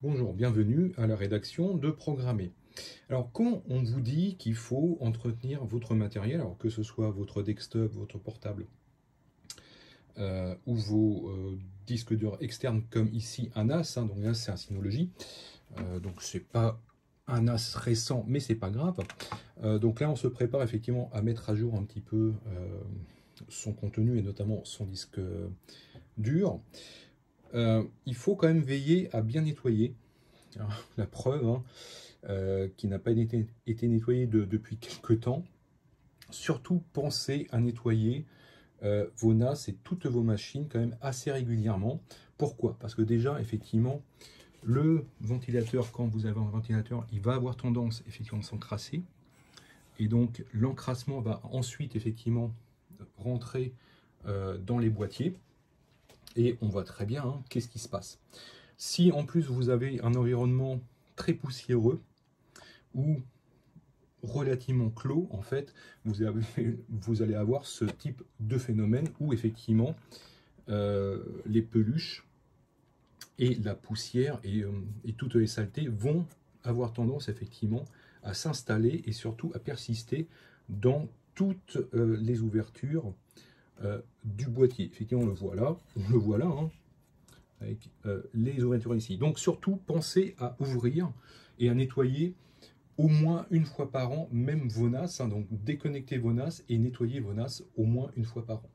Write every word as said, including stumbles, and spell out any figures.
Bonjour, bienvenue à la rédaction de Programmer. Alors, quand on vous dit qu'il faut entretenir votre matériel, alors que ce soit votre desktop, votre portable euh, ou vos euh, disques durs externes, comme ici un N A S, hein, donc là c'est un Synology, euh, donc c'est pas un N A S récent, mais c'est pas grave. Euh, donc là, on se prépare effectivement à mettre à jour un petit peu euh, son contenu et notamment son disque euh, dur. Euh, il faut quand même veiller à bien nettoyer. Alors, la preuve, hein, euh, qui n'a pas été, été nettoyé de, depuis quelques temps. Surtout, pensez à nettoyer euh, vos N A S et toutes vos machines quand même assez régulièrement. Pourquoi? Parce que déjà, effectivement, le ventilateur, quand vous avez un ventilateur, il va avoir tendance effectivement à s'encrasser. Et donc, l'encrassement va ensuite effectivement rentrer euh, dans les boîtiers. Et on voit très bien hein, qu'est-ce qui se passe. Si en plus vous avez un environnement très poussiéreux, ou relativement clos, en fait, vous, avez, vous allez avoir ce type de phénomène où effectivement euh, les peluches et la poussière et, euh, et toutes les saletés vont avoir tendance effectivement à s'installer et surtout à persister dans toutes euh, les ouvertures euh, du boîtier. Effectivement, on le voit là, on le voit là, hein, avec euh, les ouvertures ici. Donc surtout, pensez à ouvrir et à nettoyer au moins une fois par an, même vos N A S, hein, donc déconnectez vos N A S et nettoyez vos N A S au moins une fois par an.